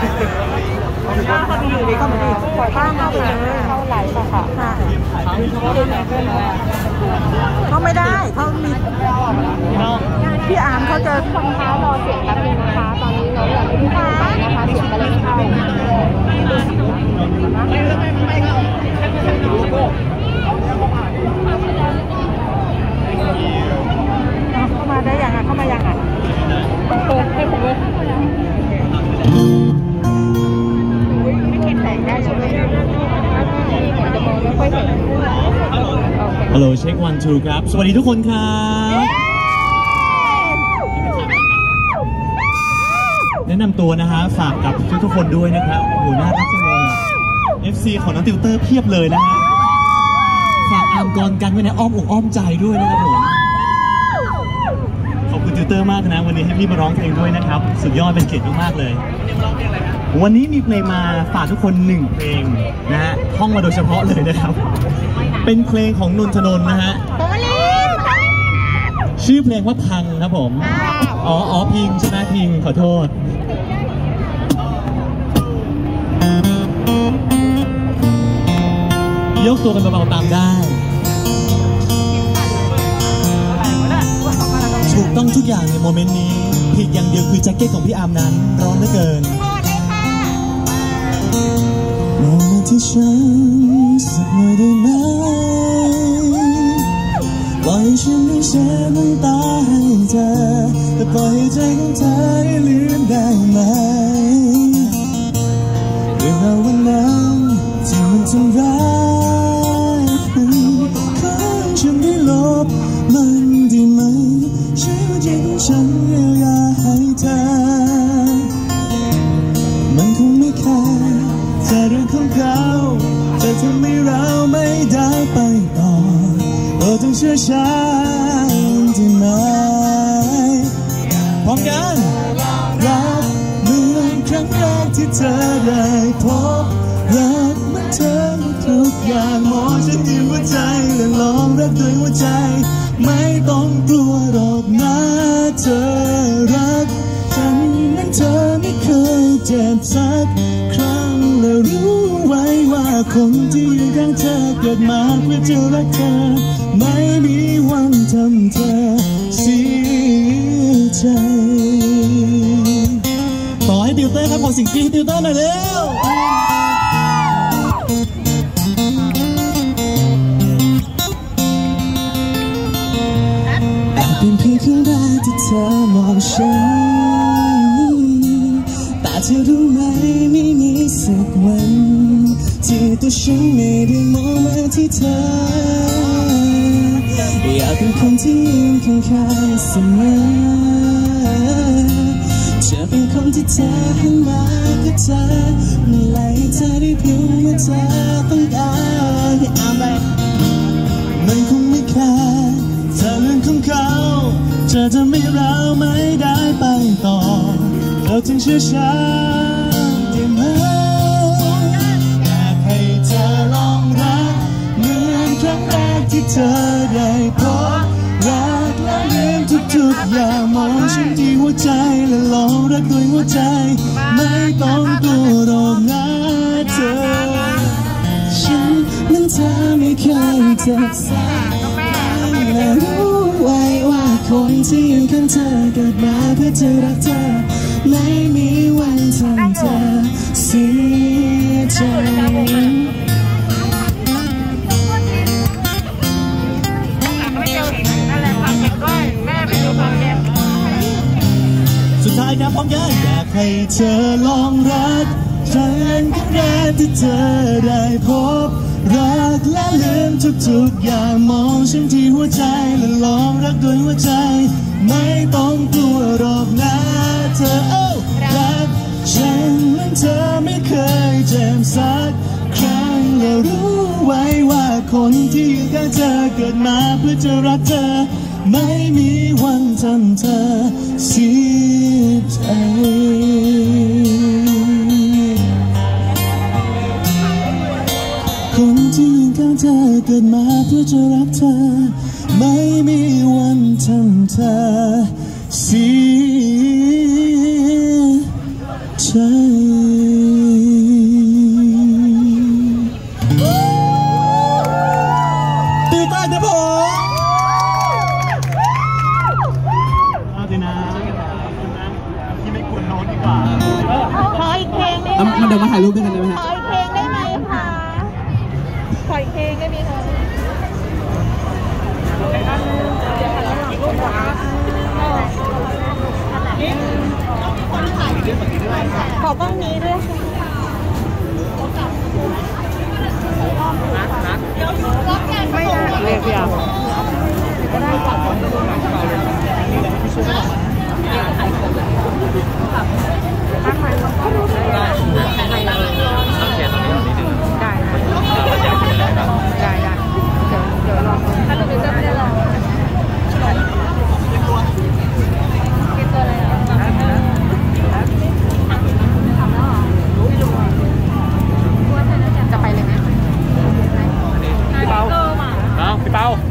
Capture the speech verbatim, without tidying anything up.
ป้าเข้าไปอยู่ดีเข้าไปดิป้าเข้าไปเลยเข้าไหลป่ะค่ะเขาไม่ได้เขามีพี่อาร์มเขาจะทำเท้ารอเสียงแป๊บนึงนะคะตอนนี้น้องยังไม่ได้เข้าไปนะคะเสียงก็เลยไม่เข้าเข้ามาได้ยังอ่ะเข้ามายังอ่ะเปิดให้ผมเลยไม่เห็นแสงได้ใช่ไหมผมจะมองไม่ค่อยเห็นฮัลโหลเช็ควันทูครับสวัสดีทุกคนครับแนะนำตัวนะฮะฝากกับทุกๆคนด้วยนะครับโอ้โหน่ารักจังเลย เอฟ ซี ของน้องติวเตอร์เพียบเลยนะฮะฝากอามกรกันไว้ในอ้อมอกอ้อมใจด้วยนะครับผมขอบคุณติวเตอร์มากนะวันนี้ให้พี่มาร้องเพลงด้วยนะครับสุดยอดเป็นเกียรติมากเลยวันนี้มีเพลงมาฝากทุกคนหนึ่งเพลงนะฮะท่องมาโดยเฉพาะเลยนะครับเป็นเพลงของนนทนนท์นะฮะชื่อเพลงว่าพังครับผมอ๋ออ๋อพิงใช่ไหมพิงขอโทษยกตัวกันเบาๆตามได้ถูกต้องทุกอย่างในโมเมนต์นี้ผิดอย่างเดียวคือแจ็คเก็ตของพี่อาร์มนั้นร้อนเหลือเกินโมเมนต์ที่ฉันสักหน่อยได้ไหมปล่อยฉันให้เช็ดน้ำตาให้เธอแต่ปล่อยใจของเธอให้ลืมได้ไหมเรื่องราววันนั้นที่มันทำร้ายขอให้ฉันได้ลบมันได้ไหมช่วยใจของฉันเยียวยาให้เธอมันคงไม่แค่แต่เรื่องของเขาจะทำให้เราไม่ได้ไปต่อเราต้องเชื่อฉันได้ไหมพร้อมกันรักเหมือนครั้งแรกที่เธอได้พบรักเหมือนเธอทุกอย่างมองฉันที่หัวใจและลองรักด้วยหัวใจไม่ต้องกลัวหรอกนะเธอรักฉันนั้นเธอไม่เคยเจ็บสักครั้งและรู้ไว้ว่าคนที่อยู่ข้างเธอเกิดมาเพื่อจะรักเธอไม่มีวันทำเธอเสียใจต่อให้ติวเตอร์ครับขอสิ่งที่ติวเตอร์หน่อยเร็วเป็นเพียงครั้งแรกที่เธอมองฉันแต่เธอรู้ไหมไม่มีสักวันที่ตัวฉันไม่ได้มองมาที่เธออยากเป็นคนที่ยืนข้างๆเสมอจะเป็นคนที่เธอหันมาก็เธอไล่เธอได้เพียงเมื่อเธอต้องการให้อ่านไปมันคงไม่แค่เธอเรื่องของเขาจะทำให้เราไม่ได้ไปต่อเราจึงเชื่อฉันได้ไหมอยากให้เธอลองรักเหมือนครั้งแรกที่เธอได้พบรักและลืมทุกๆอย่างมองฉันที่หัวใจและลองรักด้วยหัวใจไม่ต้องกลัวหรอกนะเธอฉันนั้นเธอไม่เคยเจ็บสักและรู้ไว้ว่าคนที่อยู่ข้างเธอเกิดมาเพื่อจะรักเธอไม่มีวันทำเธอเสียใจสุดท้ายนะพร้อมกันอยากให้เธอลองรักฉันครั้งแรกที่เธอได้พบรักและลืมทุกๆอย่างมองฉันที่หัวใจและลองรักด้วยหัวใจไม่ต้องกลัวหรอกนะเธอโอ้รักฉันนั้นเธอไม่เคยเจ็บสักครั้งและรู้ไว้ว่าคนที่อยู่ข้างเธอเกิดมาเพื่อจะรักเธอไม่มีวันทำเธอเสียใจคนที่ยืนข้างเธอเกิดมาเพื่อจะรักเธอไม่มีวันทำเธอเสียใจเดี๋ยวมาถ่ายรูปด้วยกันได้ไหมขฮะออีกเพลงได้ไหมคะขออีกเพลงได้ไหมคะขอกล้องนี้ด้วยไม่ได้เรียกพี่อาก็ได้จับตั้งใหม่ก็รู้ได้ได้ได้ได้เดี๋ยวเดี๋ยวลองถ้าเราจะไม่ได้ลองกินตัวอะไรอ่ะจะไปเลยไหมพี่เปาเอาพี่เปา